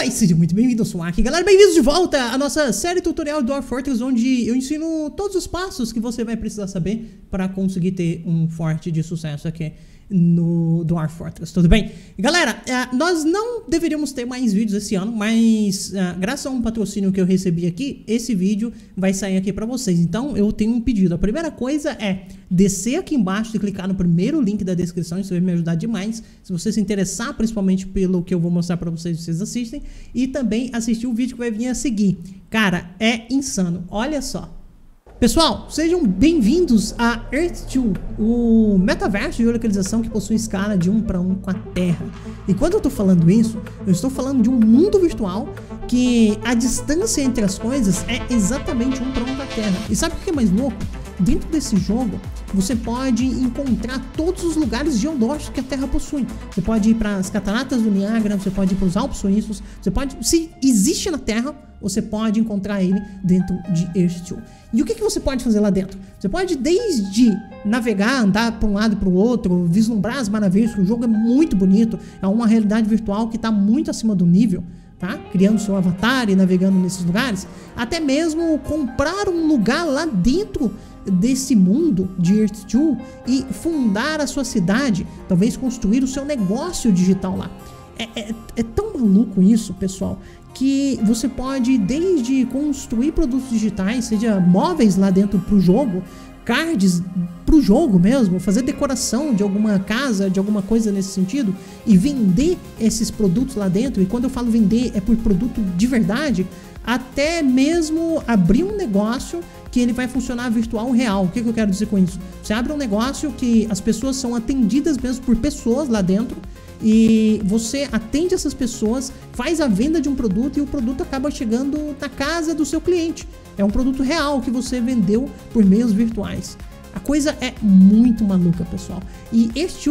Olá e seja muito bem-vindo ao Suaki, galera, bem-vindos de volta à nossa série tutorial do Dwarf Fortress, onde eu ensino todos os passos que você vai precisar saber para conseguir ter um forte de sucesso aqui no Dwarf Fortress, tudo bem? Galera, nós não deveríamos ter mais vídeos esse ano, mas graças a um patrocínio que eu recebi aqui, esse vídeo vai sair aqui para vocês. Então eu tenho um pedido. A primeira coisa é descer aqui embaixo e clicar no primeiro link da descrição, isso vai me ajudar demais. Se você se interessar principalmente pelo que eu vou mostrar para vocês, vocês assistem. E também assistir o vídeo que vai vir a seguir. Cara, é insano, olha só. Pessoal, sejam bem-vindos a Earth-2, o metaverso de localização que possui escala de 1 para 1 com a Terra. E quando eu estou falando isso, eu estou falando de um mundo virtual que a distância entre as coisas é exatamente 1 para 1 com a Terra. E sabe o que é mais louco? Dentro desse jogo, você pode encontrar todos os lugares geológicos que a Terra possui. Você pode ir para as cataratas do Niágara, você pode ir para os Alpes Suíços, você pode, se existe na Terra, você pode encontrar ele dentro de Earth-2. E o que você pode fazer lá dentro? Você pode desde navegar, andar para um lado e para o outro, vislumbrar as maravilhas, que o jogo é muito bonito, é uma realidade virtual que está muito acima do nível, tá? Criando seu avatar e navegando nesses lugares, até mesmo comprar um lugar lá dentro desse mundo de Earth-2 e fundar a sua cidade, talvez construir o seu negócio digital lá. É tão maluco isso, pessoal, que você pode desde construir produtos digitais, seja móveis lá dentro pro jogo, cards pro jogo mesmo, fazer decoração de alguma casa, de alguma coisa nesse sentido, e vender esses produtos lá dentro. E quando eu falo vender, é por produto de verdade, até mesmo abrir um negócio que ele vai funcionar virtual real. O que eu quero dizer com isso? Você abre um negócio que as pessoas são atendidas mesmo por pessoas lá dentro, e você atende essas pessoas, faz a venda de um produto e o produto acaba chegando na casa do seu cliente. É um produto real que você vendeu por meios virtuais. A coisa é muito maluca, pessoal. E este,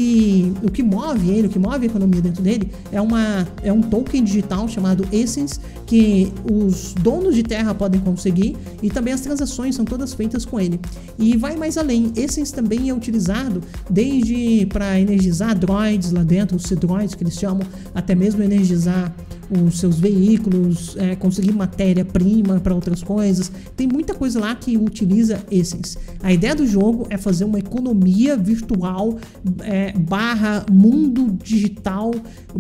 o que move a economia dentro dele é um token digital chamado Essence, que os donos de terra podem conseguir, e também as transações são todas feitas com ele. E vai mais além, Essence também é utilizado desde para energizar droids lá dentro, os C-droids que eles chamam, até mesmo energizar os seus veículos, conseguir matéria-prima para outras coisas. Tem muita coisa lá que utiliza Essence. A ideia do jogo é fazer uma economia virtual barra mundo digital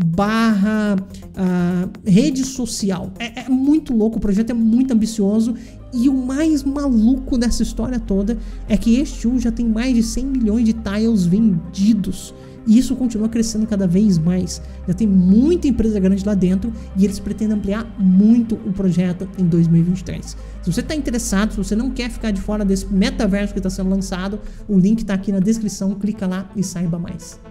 barra rede social. É muito louco, o projeto é muito ambicioso. E o mais maluco dessa história toda é que este jogo já tem mais de 100 milhões de tiles vendidos. E isso continua crescendo cada vez mais. Já tem muita empresa grande lá dentro e eles pretendem ampliar muito o projeto em 2023. Se você está interessado, se você não quer ficar de fora desse metaverso que está sendo lançado, o link está aqui na descrição, clica lá e saiba mais.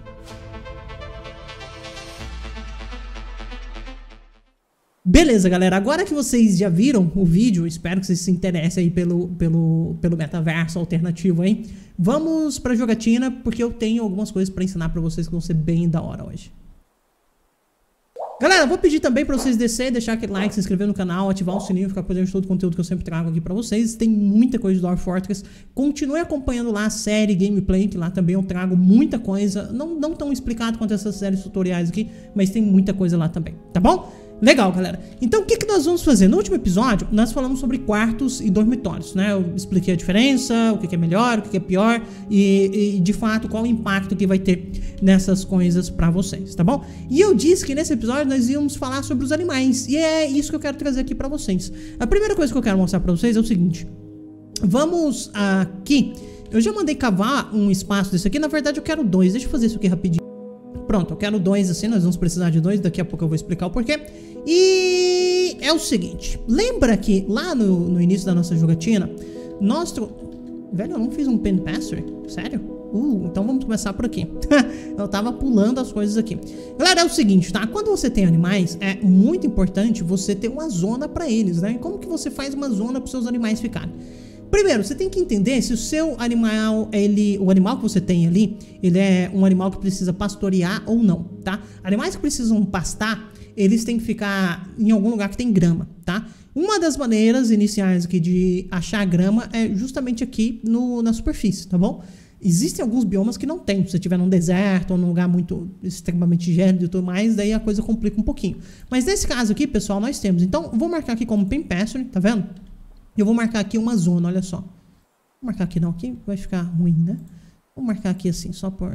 Beleza, galera, agora que vocês já viram o vídeo, espero que vocês se interessem aí pelo metaverso alternativo aí. Vamos pra jogatina, porque eu tenho algumas coisas pra ensinar pra vocês que vão ser bem da hora hoje. Galera, vou pedir também pra vocês descerem, deixar aquele like, se inscrever no canal, ativar o sininho, ficar por dentro de todo o conteúdo que eu sempre trago aqui pra vocês. Tem muita coisa do Dwarf Fortress. Continue acompanhando lá a série Gameplay, que lá também eu trago muita coisa. Não tão explicado quanto essas séries tutoriais aqui, mas tem muita coisa lá também, tá bom? Legal, galera. Então o que nós vamos fazer? No último episódio, nós falamos sobre quartos e dormitórios, né? Eu expliquei a diferença, o que é melhor, o que é pior e de fato qual o impacto que vai ter nessas coisas pra vocês, tá bom? E eu disse que nesse episódio nós íamos falar sobre os animais, e é isso que eu quero trazer aqui pra vocês. A primeira coisa que eu quero mostrar pra vocês é o seguinte. Vamos aqui. Eu já mandei cavar um espaço desse aqui, na verdade eu quero dois. Deixa eu fazer isso aqui rapidinho. Pronto, eu quero dois assim, nós vamos precisar de dois, daqui a pouco eu vou explicar o porquê. E é o seguinte, lembra que lá no início da nossa jogatina, Velho, eu não fiz um pen passer? Sério? Então vamos começar por aqui. Eu tava pulando as coisas aqui. Galera, é o seguinte, tá? Quando você tem animais, é muito importante você ter uma zona pra eles, né? E como que você faz uma zona pros seus animais ficarem? Primeiro, você tem que entender se o seu animal, o animal que você tem ali, ele é um animal que precisa pastorear ou não, tá? Animais que precisam pastar, eles têm que ficar em algum lugar que tem grama, tá? Uma das maneiras iniciais aqui de achar grama é justamente aqui na superfície, tá bom? Existem alguns biomas que não tem. Se você estiver num deserto ou num lugar muito extremamente gélido e tudo mais, daí a coisa complica um pouquinho. Mas nesse caso aqui, pessoal, nós temos. Então, eu vou marcar aqui como Penpastry, tá vendo? Eu vou marcar aqui uma zona, olha só. Vou marcar aqui não, aqui vai ficar ruim, né? Vou marcar aqui assim, só por...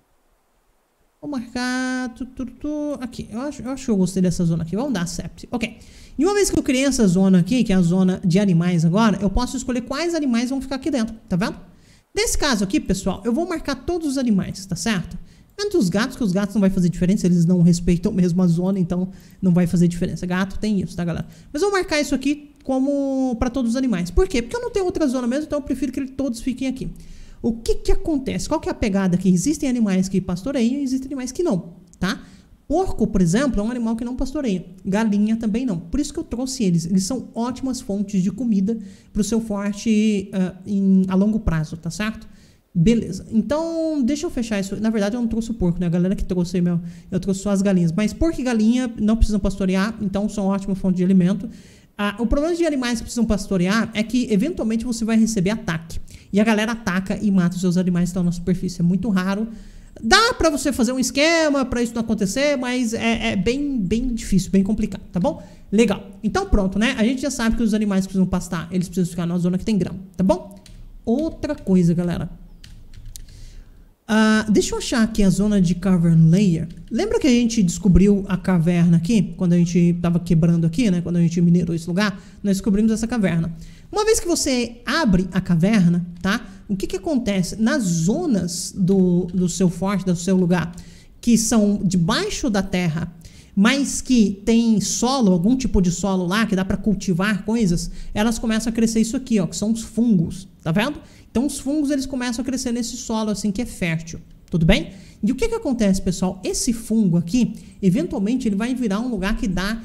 Vou marcar... Aqui, eu acho que eu gostei dessa zona aqui. Vamos dar accept. Ok. E uma vez que eu criei essa zona aqui, que é a zona de animais agora, eu posso escolher quais animais vão ficar aqui dentro, tá vendo? Nesse caso aqui, pessoal, eu vou marcar todos os animais, tá certo? Menos os gatos, que os gatos não vai fazer diferença, eles não respeitam mesmo a zona, então não vai fazer diferença. Gato tem isso, tá, galera? Mas eu vou marcar isso aqui como para todos os animais. Por quê? Porque eu não tenho outra zona mesmo, então eu prefiro que todos fiquem aqui. O que que acontece? Qual que é a pegada aqui? Existem animais que pastoreiam e existem animais que não, tá? Porco, por exemplo, é um animal que não pastoreia. Galinha também não. Por isso que eu trouxe eles. Eles são ótimas fontes de comida para o seu forte a longo prazo, tá certo? Beleza. Então, deixa eu fechar isso. Na verdade, eu não trouxe o porco, né? A galera que trouxe aí, eu trouxe só as galinhas. Mas porco e galinha não precisam pastorear, então são ótimas fontes de alimento. O problema de animais que precisam pastorear é que, eventualmente, você vai receber ataque. E a galera ataca e mata os seus animais que estão na superfície. É muito raro. Dá pra você fazer um esquema pra isso não acontecer, mas é bem difícil, bem complicado, tá bom? Legal. Então pronto, né? A gente já sabe que os animais que precisam pastar, eles precisam ficar na zona que tem grama, tá bom? Outra coisa, galera. Deixa eu achar aqui a zona de Cavern Layer. Lembra que a gente descobriu a caverna aqui? Quando a gente tava quebrando aqui, né? Quando a gente minerou esse lugar, nós descobrimos essa caverna. Uma vez que você abre a caverna, tá? O que que acontece? Nas zonas do seu forte, do seu lugar, que são debaixo da terra, mas que tem solo, algum tipo de solo lá, que dá para cultivar coisas, elas começam a crescer isso aqui, ó, que são os fungos, tá vendo? Então os fungos, eles começam a crescer nesse solo, assim, que é fértil, tudo bem? E o que que acontece, pessoal? Esse fungo aqui, eventualmente, ele vai virar um lugar que dá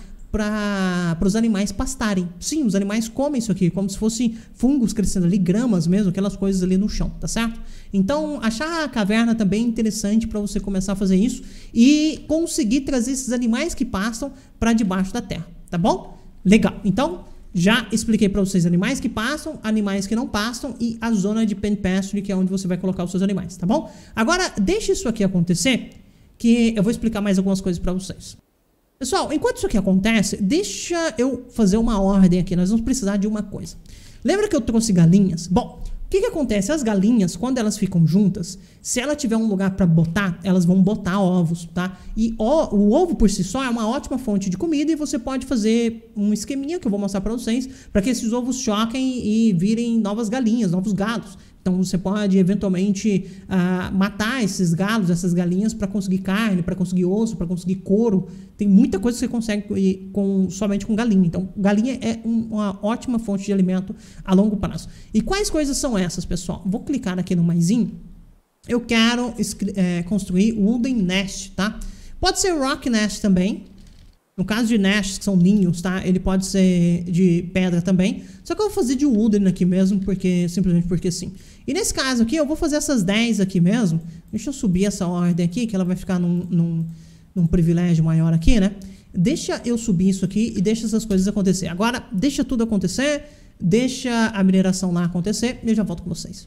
para os animais pastarem. Sim, os animais comem isso aqui, como se fossem fungos crescendo ali, gramas mesmo, aquelas coisas ali no chão, tá certo? Então, achar a caverna também é interessante para você começar a fazer isso e conseguir trazer esses animais que pastam para debaixo da terra, tá bom? Legal. Então, já expliquei para vocês animais que passam, animais que não pastam e a zona de Penpastry, que é onde você vai colocar os seus animais, tá bom? Agora, deixa isso aqui acontecer, que eu vou explicar mais algumas coisas para vocês. Pessoal, enquanto isso aqui acontece, deixa eu fazer uma ordem aqui. Nós vamos precisar de uma coisa. Lembra que eu trouxe galinhas? Bom, o que que acontece? As galinhas, quando elas ficam juntas, se ela tiver um lugar para botar, elas vão botar ovos, tá? E o ovo por si só é uma ótima fonte de comida e você pode fazer um esqueminha que eu vou mostrar para vocês, para que esses ovos choquem e virem novas galinhas, novos galos. Então você pode eventualmente matar esses galos, essas galinhas para conseguir carne, para conseguir osso, para conseguir couro. Tem muita coisa que você consegue somente com galinha. Então galinha é uma ótima fonte de alimento a longo prazo. E quais coisas são essas, pessoal? Vou clicar aqui no maisinho. Eu quero construir wooden nest, tá? Pode ser rock nest também. No caso de nests, que são ninhos, tá? Ele pode ser de pedra também. Só que eu vou fazer de wooden aqui mesmo, simplesmente porque sim. E nesse caso aqui, eu vou fazer essas 10 aqui mesmo. Deixa eu subir essa ordem aqui, que ela vai ficar num privilégio maior aqui, né? Deixa eu subir isso aqui e deixa essas coisas acontecer. Agora, deixa tudo acontecer, deixa a mineração lá acontecer e eu já volto com vocês.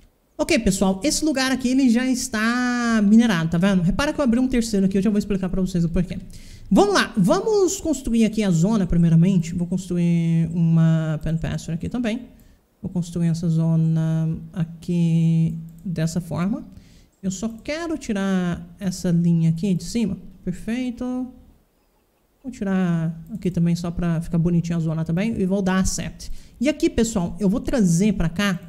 Ok, pessoal, esse lugar aqui, ele já está minerado, tá vendo? Repara que eu abri um terceiro aqui, eu já vou explicar pra vocês o porquê. Vamos lá, vamos construir aqui a zona primeiramente. Vou construir uma Penpastry aqui também. Vou construir essa zona aqui dessa forma. Eu só quero tirar essa linha aqui de cima. Perfeito. Vou tirar aqui também só pra ficar bonitinha a zona também. E vou dar accept. E aqui, pessoal, eu vou trazer pra cá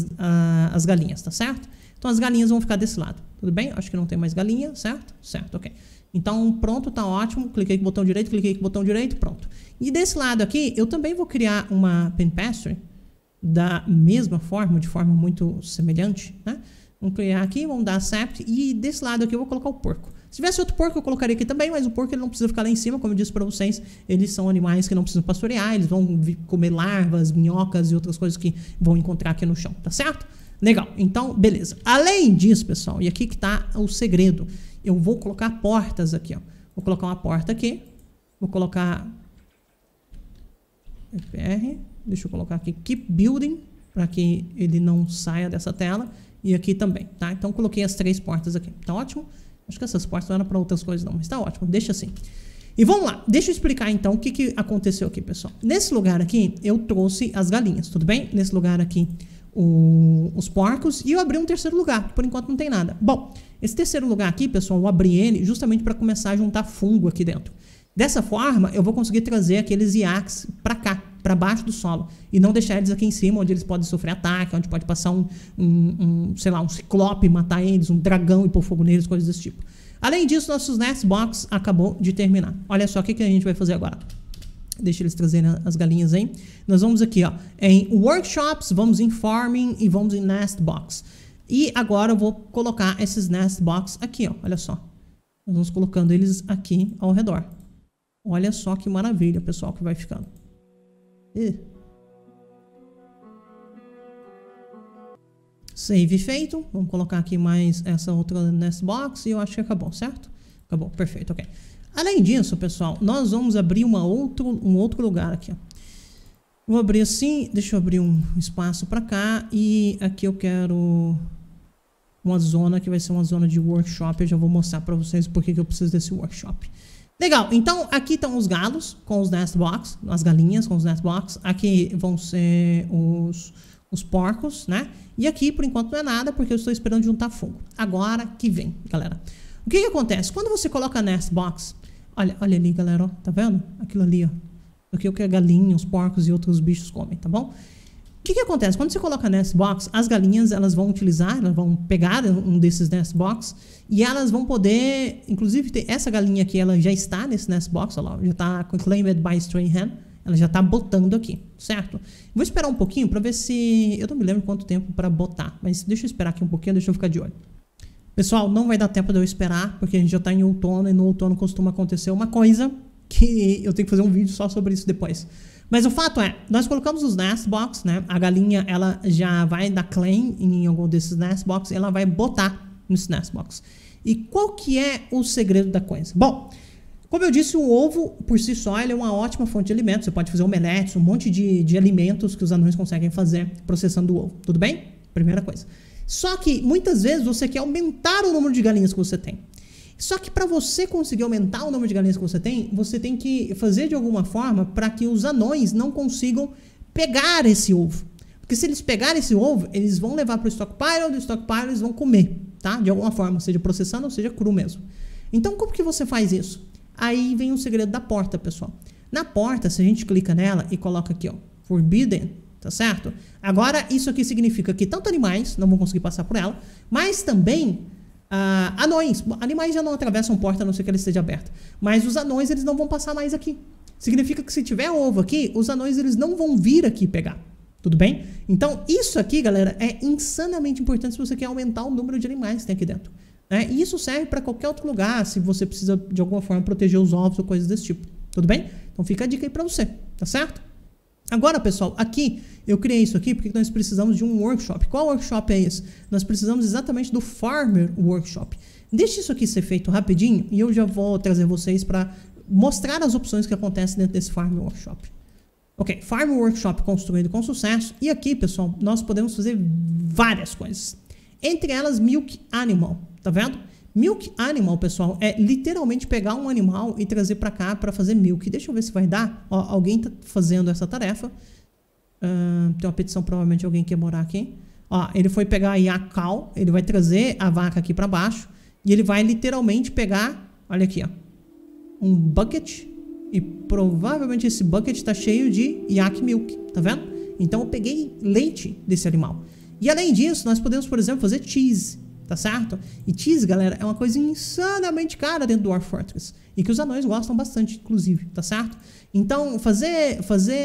as galinhas, tá certo? Então as galinhas vão ficar desse lado. Tudo bem? Acho que não tem mais galinha, certo? Certo, ok. Então, pronto, tá ótimo. Cliquei com o botão direito, cliquei com o botão direito, pronto. E desse lado aqui, eu também vou criar uma Penpastry da mesma forma, de forma muito semelhante, né? Vamos criar aqui, vamos dar accept. E desse lado aqui eu vou colocar o porco. Se tivesse outro porco, eu colocaria aqui também, mas o porco ele não precisa ficar lá em cima, como eu disse para vocês. Eles são animais que não precisam pastorear, eles vão comer larvas, minhocas e outras coisas que vão encontrar aqui no chão, tá certo? Legal, então, beleza. Além disso, pessoal, e aqui que tá o segredo, eu vou colocar portas aqui, ó. Vou colocar uma porta aqui, vou colocar FR, deixa eu colocar aqui Keep Building, para que ele não saia dessa tela. e aqui também, tá? Então coloquei as 3 portas aqui, tá ótimo? Acho que essas portas não eram para outras coisas não, mas tá ótimo, deixa assim. E vamos lá, deixa eu explicar então o que aconteceu aqui, pessoal. Nesse lugar aqui, eu trouxe as galinhas, tudo bem? Nesse lugar aqui, os porcos, e eu abri um terceiro lugar, por enquanto não tem nada. Bom, esse terceiro lugar aqui, pessoal, eu abri ele justamente para começar a juntar fungo aqui dentro. Dessa forma, eu vou conseguir trazer aqueles iacs para cá, para baixo do solo, e não deixar eles aqui em cima, onde eles podem sofrer ataque, onde pode passar sei lá, um ciclope, matar eles, um dragão e pôr fogo neles, coisas desse tipo. Além disso, nossos nest box acabou de terminar. Olha só o que a gente vai fazer agora. Deixa eles trazerem as galinhas aí. Nós vamos aqui, ó, em workshops, vamos em farming e vamos em nest box. E agora eu vou colocar esses nest box aqui, ó, olha só. Nós vamos colocando eles aqui ao redor. Olha só que maravilha, pessoal, que vai ficando. Save feito. Vamos colocar aqui mais essa outra nest box e eu acho que acabou, certo? Acabou, perfeito, ok. Além disso, pessoal, nós vamos abrir um outro lugar aqui, ó. Vou abrir assim, deixa eu abrir um espaço para cá e aqui eu quero uma zona que vai ser uma zona de workshop. Eu já vou mostrar para vocês por que eu preciso desse workshop. Legal, então aqui estão os galos com os nest box, as galinhas com os nest box. Aqui vão ser os porcos, né? E aqui, por enquanto, não é nada, porque eu estou esperando juntar fungo. Agora que vem, galera. O que acontece? Quando você coloca nest box, olha ali, galera, ó, tá vendo? Aquilo ali, ó. Aqui é o que a galinha, os porcos e outros bichos comem, tá bom? O que acontece? Quando você coloca nest box, as galinhas, elas vão utilizar, elas vão pegar um desses nest box e elas vão poder, inclusive, essa galinha aqui, ela já está nesse nest box, olha lá, já está claimed by stray hen. Ela já tá botando aqui, certo? Vou esperar um pouquinho para ver se... Eu não me lembro quanto tempo para botar, mas deixa eu esperar aqui um pouquinho, deixa eu ficar de olho. Pessoal, não vai dar tempo de eu esperar, porque a gente já tá em outono e no outono costuma acontecer uma coisa que eu tenho que fazer um vídeo só sobre isso depois. Mas o fato é, nós colocamos os nest box, né? A galinha, ela já vai dar claim em algum desses nest box e ela vai botar nesse nest box. E qual que é o segredo da coisa? Bom... Como eu disse, o ovo, por si só, ele é uma ótima fonte de alimentos. Você pode fazer omeletes, um monte de alimentos que os anões conseguem fazer processando o ovo. Tudo bem? Primeira coisa. Só que, muitas vezes, você quer aumentar o número de galinhas que você tem. Só que, para você conseguir aumentar o número de galinhas que você tem que fazer de alguma forma para que os anões não consigam pegar esse ovo. Porque se eles pegarem esse ovo, eles vão levar para o stockpile, do stockpile eles vão comer, tá? De alguma forma, seja processando ou seja cru mesmo. Então, como que você faz isso? Aí vem o segredo da porta, pessoal. Na porta, se a gente clica nela e coloca aqui, ó, Forbidden, tá certo? Agora, isso aqui significa que tanto animais não vão conseguir passar por ela, mas também anões. Bom, animais já não atravessam porta, a não ser que ela esteja aberta. Mas os anões, eles não vão passar mais aqui. Significa que se tiver ovo aqui, os anões, eles não vão vir aqui pegar. Tudo bem? Então, isso aqui, galera, é insanamente importante se você quer aumentar o número de animais que tem aqui dentro. E isso serve para qualquer outro lugar, se você precisa de alguma forma proteger os ovos ou coisas desse tipo. Tudo bem? Então fica a dica aí para você, tá certo? Agora, pessoal, aqui eu criei isso aqui porque nós precisamos de um workshop. Qual workshop é esse? Nós precisamos exatamente do Farmer Workshop. Deixa isso aqui ser feito rapidinho e eu já vou trazer vocês para mostrar as opções que acontecem dentro desse Farmer Workshop. Ok, Farmer Workshop construído com sucesso. E aqui, pessoal, nós podemos fazer várias coisas. Entre elas, Milk Animal. Tá vendo? Milk Animal, pessoal, é literalmente pegar um animal e trazer pra cá pra fazer milk. Deixa eu ver se vai dar. Ó, alguém tá fazendo essa tarefa. Tem uma petição, provavelmente alguém quer morar aqui. Ó, ele foi pegar a cow, ele vai trazer a vaca aqui pra baixo e ele vai literalmente pegar, olha aqui, ó, um bucket e provavelmente esse bucket tá cheio de yak milk, tá vendo? Então eu peguei leite desse animal. E além disso, nós podemos, por exemplo, fazer cheese. Tá certo? E cheese, galera, é uma coisa insanamente cara dentro do Dwarf Fortress. E que os anões gostam bastante, inclusive, tá certo? Então, fazer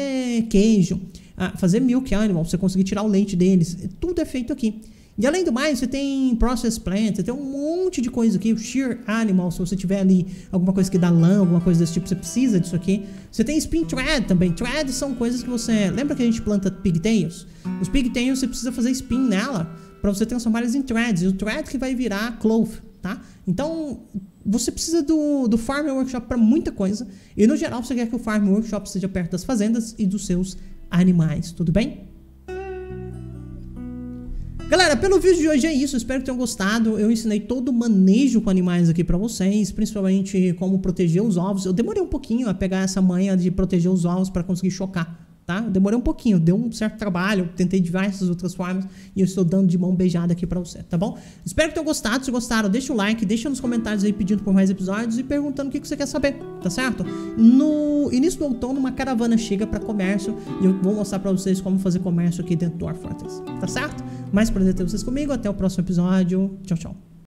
queijo, fazer milk animal, você conseguir tirar o leite deles, tudo é feito aqui. E além do mais, você tem process plant, você tem um monte de coisa aqui, o shear animal, se você tiver ali alguma coisa que dá lã, alguma coisa desse tipo, você precisa disso aqui. Você tem spin thread também. Threads são coisas que você... Lembra que a gente planta pigtails? Os pigtails você precisa fazer spin nela para você transformar eles em threads. E o thread que vai virar cloth, tá? Então, você precisa do Farm Workshop para muita coisa. E no geral, você quer que o Farm Workshop esteja perto das fazendas e dos seus animais, tudo bem? Galera, pelo vídeo de hoje é isso, espero que tenham gostado. Eu ensinei todo o manejo com animais aqui pra vocês, principalmente como proteger os ovos. Eu demorei um pouquinho a pegar essa manha de proteger os ovos pra conseguir chocar, tá? Eu demorei um pouquinho, deu um certo trabalho, tentei diversas outras formas e eu estou dando de mão beijada aqui pra você, tá bom? Espero que tenham gostado, se gostaram, deixa o like, deixa nos comentários aí pedindo por mais episódios e perguntando o que você quer saber, tá certo? No início do outono, uma caravana chega pra comércio e eu vou mostrar pra vocês como fazer comércio aqui dentro do Dwarf Fortress, tá certo? Mais prazer ter vocês comigo, até o próximo episódio, tchau, tchau.